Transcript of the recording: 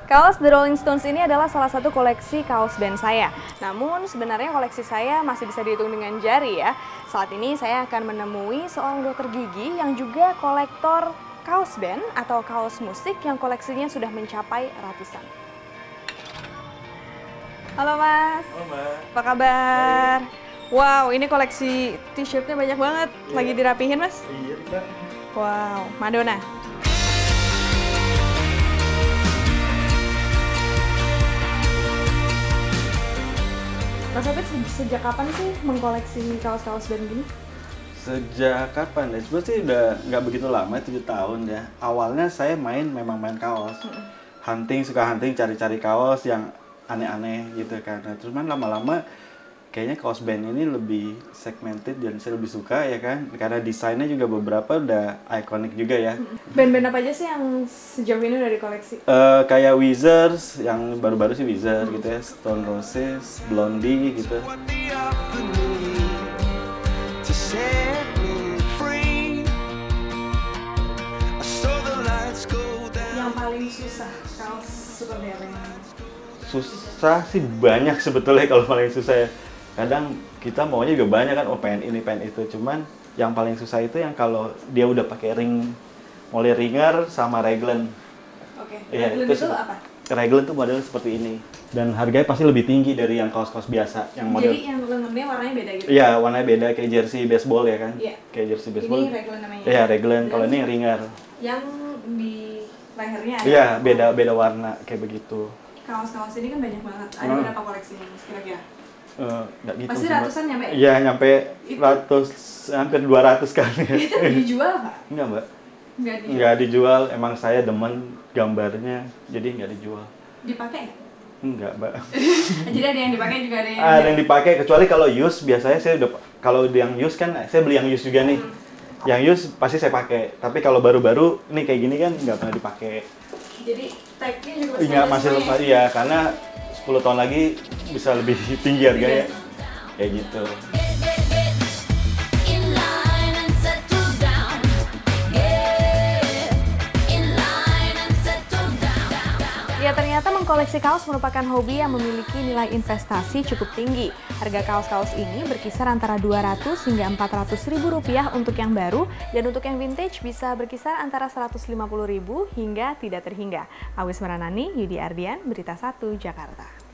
Kaos The Rolling Stones ini adalah salah satu koleksi kaos band saya. Namun sebenarnya koleksi saya masih bisa dihitung dengan jari ya. Saat ini saya akan menemui seorang dokter gigi yang juga kolektor kaos band atau kaos musik yang koleksinya sudah mencapai ratusan. Halo Mas. Halo Mbak. Apa kabar? Baik. Wow, ini koleksi t-shirtnya banyak banget. Lagi dirapihin Mas? Iya Mbak. Wow, Madonna. Mas Apit sejak kapan sih mengkoleksi kaos-kaos band gini? Sejak kapan ya? Sebenarnya sih udah nggak begitu lama, 7 tahun ya. Awalnya saya memang main kaos. Hunting, suka hunting, cari-cari kaos yang aneh-aneh gitu kan. Nah, terus lama-lama kayaknya kaos band ini lebih segmented dan saya lebih suka ya kan. Karena desainnya juga beberapa udah ikonik juga ya. Band-band apa aja sih yang sejauh ini udah dikoleksi? Kayak Wizards, yang baru-baru sih Wizards gitu ya. Stone Roses, Blondie gitu. Yang paling susah kaos seperti apa yang Susah sih banyak sebetulnya kalau paling susah ya. Kadang kita maunya juga banyak kan, oh pengen ini pengen itu, cuman yang paling susah itu yang kalau dia udah pakai ring Molly Ringer sama raglan. Oke. Iya, Raglan itu apa? Raglan tuh model seperti ini dan harganya pasti lebih tinggi dari yang kaos-kaos biasa yang model. Jadi yang lengannya warnanya beda gitu? Iya, warnanya beda kayak jersey baseball ya kan? Iya. Kayak jersey baseball. Ini raglan namanya? Iya, raglan. Kalau ini Ringer. Yang di lehernya ada? Iya, beda warna kayak begitu. Kaos-kaos ini kan banyak banget. Ada berapa koleksinya Mas kira-kira? Nggak gitu. Pasti sih, Mbak. ratusan nyampe? Iya, nyampe hampir 200 kali. Itu dijual apa? Enggak, Mbak. Nggak dijual? Nggak dijual, emang saya demen gambarnya, jadi nggak dijual. Dipakai nggak? Enggak, Mbak. Jadi ada yang dipakai juga ada yang Ada yang dipakai, kecuali kalau use, biasanya saya udah, kalau yang use kan, saya beli yang use juga nih. Yang use pasti saya pakai, tapi kalau baru-baru, nih kayak gini kan nggak pernah dipakai. Jadi tag-nya juga Masih lepas, iya, karena 10 tahun lagi bisa lebih tinggi harganya. Kayak gitu. Ya, ternyata mengkoleksi kaos merupakan hobi yang memiliki nilai investasi cukup tinggi. Harga kaos-kaos ini berkisar antara 200 hingga 400 ribu rupiah untuk yang baru, dan untuk yang vintage bisa berkisar antara 150 ribu hingga tidak terhingga. Awis Maranani, Yudi Ardian, Berita 1, Jakarta.